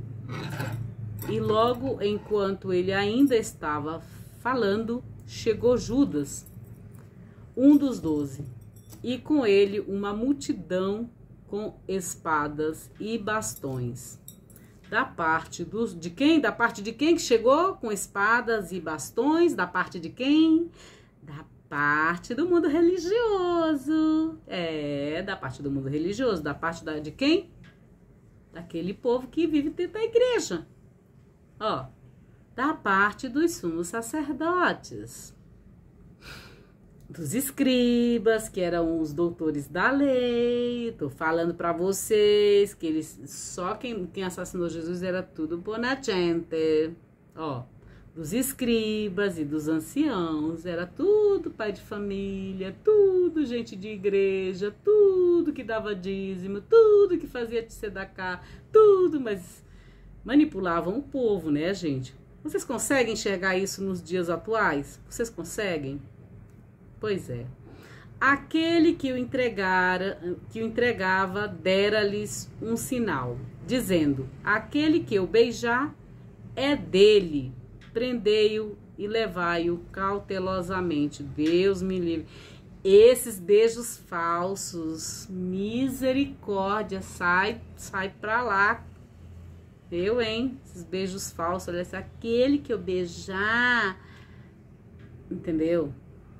enquanto ele ainda estava falando, chegou Judas, um dos 12, e com ele uma multidão com espadas e bastões. Da parte de quem? Da parte de quem que chegou com espadas e bastões? Da parte de quem? Da parte do mundo religioso. Da parte do mundo religioso. Da parte de quem? Daquele povo que vive dentro da igreja. Ó, da parte dos sumos sacerdotes, dos escribas, que eram os doutores da lei. Tô falando para vocês que eles, só quem assassinou Jesus era tudo buona gente. Ó, dos escribas e dos anciãos, era tudo pai de família, tudo gente de igreja, tudo que dava dízimo, tudo que fazia tzedakah, tudo, mas manipulavam o povo, né, gente? Vocês conseguem enxergar isso nos dias atuais? Vocês conseguem? Pois é. Aquele que o entregava, dera-lhes um sinal, dizendo: aquele que eu beijar é dele, prendei-o e levai-o cautelosamente. Deus me livre. Esses beijos falsos, misericórdia, sai pra lá. Eu, hein? Esses beijos falsos, olha, se aquele que eu beijar, entendeu?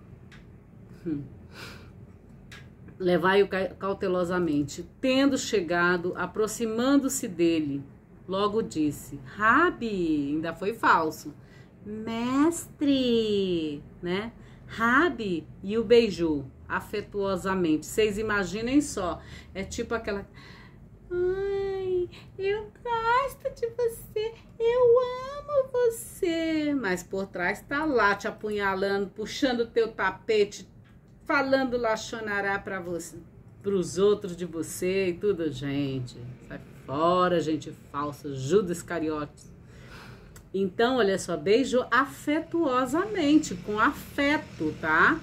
Levai-o cautelosamente. Tendo chegado, aproximando-se dele, logo disse: Rabi, ainda foi falso. Mestre, né? Rabi, e o beijou afetuosamente. Vocês imaginem só, é tipo aquela: ai, eu gosto de você, eu amo você. Mas por trás tá lá te apunhalando, puxando o teu tapete, falando lachonará para você, pros outros de você e tudo, gente. Sai fora, gente falsa, Judas Iscariotes. Então, olha só, beijou afetuosamente, com afeto, tá?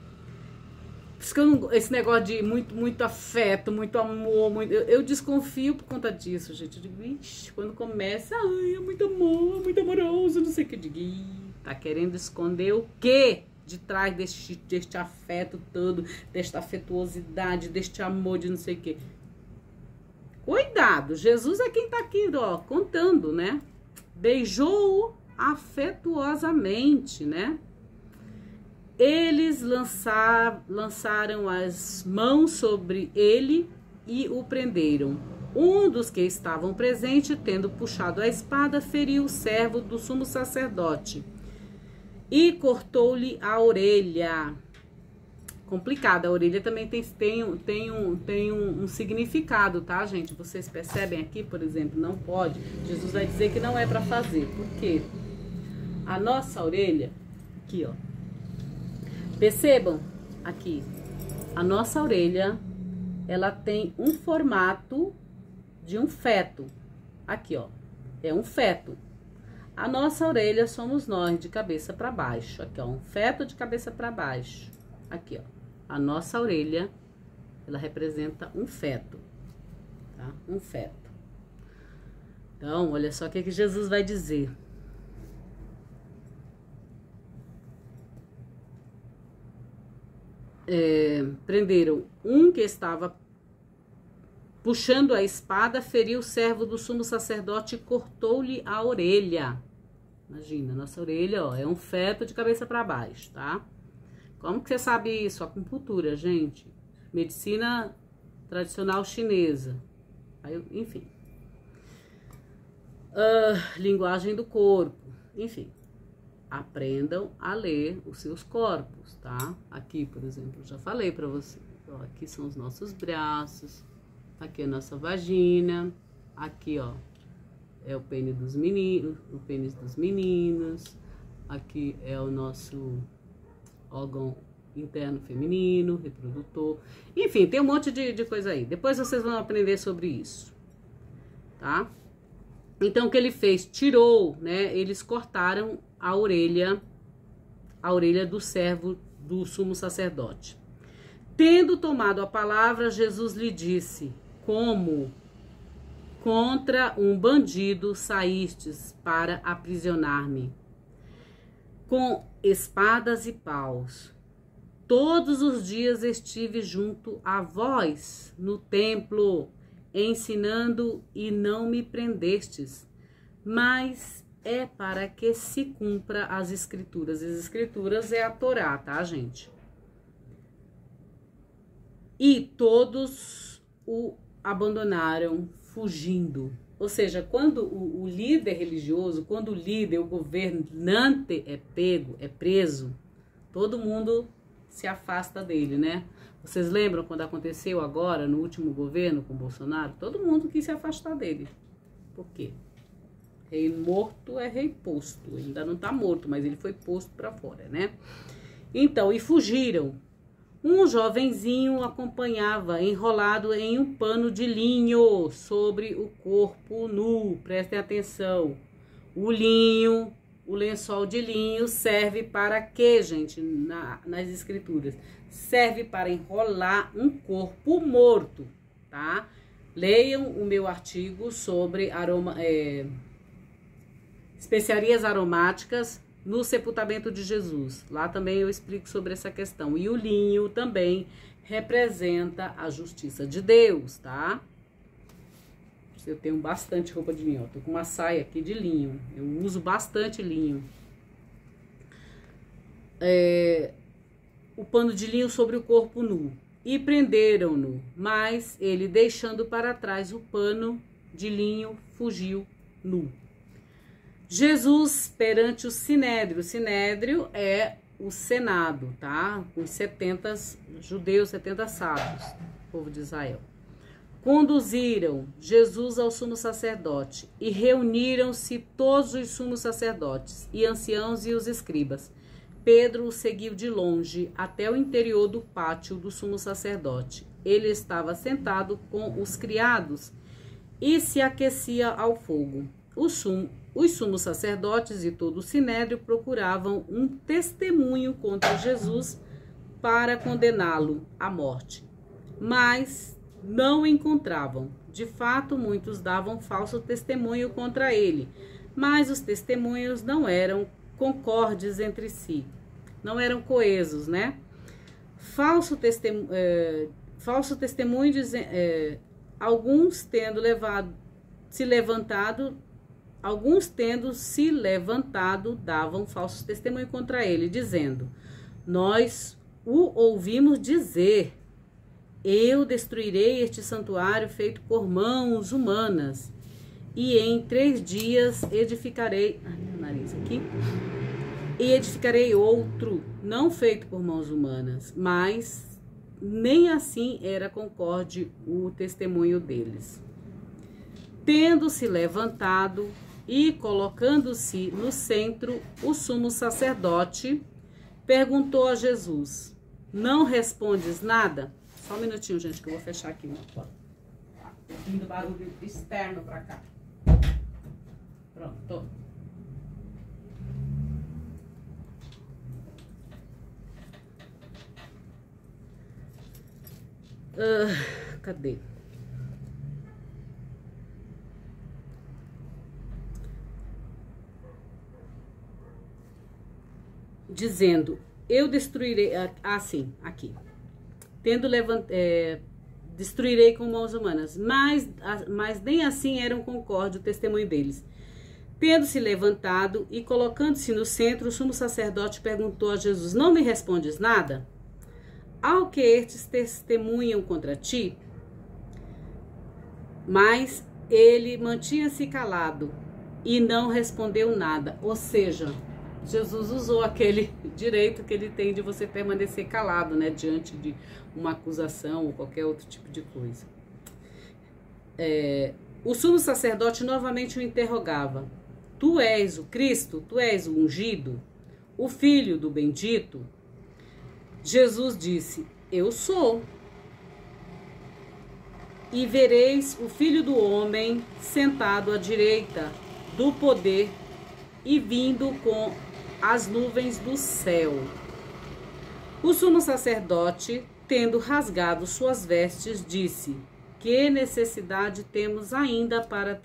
Esse negócio de muito afeto, muito amor, eu desconfio por conta disso, gente. Eu digo, ixi, quando começa, ai, é muito amor, muito amoroso, não sei o que. Eu digo, tá querendo esconder o quê? De trás deste afeto todo, desta afetuosidade, deste amor de não sei o quê. Cuidado, Jesus é quem tá aqui, ó, contando, né? Beijou-o afetuosamente, né? Eles lançaram as mãos sobre ele e o prenderam. Um dos que estavam presentes, tendo puxado a espada, feriu o servo do sumo sacerdote e cortou-lhe a orelha. Complicada, a orelha também tem um significado, tá, gente? Vocês percebem aqui, por exemplo, não pode. Jesus vai dizer que não é para fazer. Por quê? A nossa orelha, aqui, ó. Percebam aqui, a nossa orelha, ela tem um formato de um feto. Aqui, ó, é um feto. A nossa orelha somos nós, de cabeça para baixo. Aqui, ó, um feto de cabeça para baixo. Aqui, ó, a nossa orelha, ela representa um feto, tá? Um feto. Então, olha só o que Jesus vai dizer. Prenderam um que estava puxando a espada, feriu o servo do sumo sacerdote e cortou-lhe a orelha. Imagina, nossa orelha, ó, é um feto de cabeça para baixo, tá? Como que você sabe isso? Acupuntura, gente. Medicina tradicional chinesa. Aí, enfim. Linguagem do corpo. Enfim. Aprendam a ler os seus corpos, tá? Aqui, por exemplo, eu já falei pra vocês. Ó, aqui são os nossos braços. Aqui é a nossa vagina. Aqui, ó, é o pênis dos meninos. Aqui é o nosso órgão interno feminino, reprodutor. Enfim, tem um monte de coisa aí. Depois vocês vão aprender sobre isso, tá? Então, o que ele fez? Tirou, né? Eles cortaram a orelha do servo do sumo sacerdote. Tendo tomado a palavra, Jesus lhe disse: como contra um bandido saístes para aprisionar-me, com espadas e paus. Todos os dias estive junto a vós no templo, ensinando, e não me prendestes. Mas é para que se cumpra as escrituras. As escrituras é a Torá, tá, gente? E todos o abandonaram fugindo. Ou seja, quando o líder religioso, quando o líder, o governante é pego, é preso, todo mundo se afasta dele, né? Vocês lembram quando aconteceu agora, no último governo com Bolsonaro? Todo mundo quis se afastar dele. Por quê? Rei morto é rei posto. Ainda não tá morto, mas ele foi posto para fora, né? Então, e fugiram. Um jovenzinho acompanhava, enrolado em um pano de linho sobre o corpo nu. Prestem atenção. O linho, o lençol de linho serve para quê, gente? Nas escrituras. Serve para enrolar um corpo morto, tá? Leiam o meu artigo sobre especiarias aromáticas no sepultamento de Jesus. Lá também eu explico sobre essa questão. E o linho também representa a justiça de Deus, tá? Eu tenho bastante roupa de linho, ó. Tô com uma saia aqui de linho. Eu uso bastante linho. O pano de linho sobre o corpo nu. E prenderam-no, mas ele, deixando para trás o pano de linho, fugiu nu. Jesus perante o Sinédrio. O Sinédrio é o Senado, tá? Os 70 judeus, 70 sábios, povo de Israel. Conduziram Jesus ao sumo sacerdote e reuniram-se todos os sumos sacerdotes e anciãos e os escribas. Pedro o seguiu de longe até o interior do pátio do sumo sacerdote. Ele estava sentado com os criados e se aquecia ao fogo. Os sumos sacerdotes e todo o sinédrio procuravam um testemunho contra Jesus para condená-lo à morte, mas não encontravam. De fato, muitos davam falso testemunho contra ele, mas os testemunhos não eram concordes entre si, não eram coesos, né? Falso testemunho, alguns tendo se levantado, davam falso testemunho contra ele, dizendo: nós o ouvimos dizer, eu destruirei este santuário feito por mãos humanas, e em 3 dias edificarei, edificarei outro, não feito por mãos humanas. Mas nem assim era concorde o testemunho deles. Tendo-se levantado e colocando-se no centro, o sumo sacerdote perguntou a Jesus: não respondes nada? Só um minutinho, gente, que eu vou fechar aqui uma porta. Vindo barulho externo pra cá. Pronto. Cadê? Dizendo, eu destruirei, sim, aqui. Destruirei com mãos humanas, mas nem assim eram concorde o testemunho deles. Tendo se levantado e colocando-se no centro, o sumo sacerdote perguntou a Jesus: não me respondes nada? Ao que estes testemunham contra ti? Mas ele mantinha-se calado e não respondeu nada. Ou seja, Jesus usou aquele direito que ele tem de você permanecer calado, né, diante de uma acusação ou qualquer outro tipo de coisa. O sumo sacerdote novamente o interrogava: tu és o Cristo? Tu és o ungido? O Filho do Bendito? Jesus disse: eu sou. E vereis o Filho do Homem sentado à direita do poder e vindo com as nuvens do céu. O sumo sacerdote, tendo rasgado suas vestes, disse: que necessidade temos ainda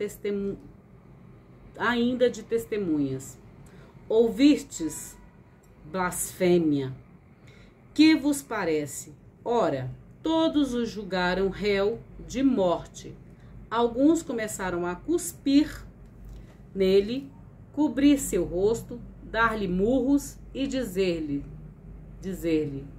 de testemunhas? Ouvistes blasfêmia? Que vos parece? Ora, todos os julgaram réu de morte. Alguns começaram a cuspir nele, cobrir seu rosto, dar-lhe murros e dizer-lhe: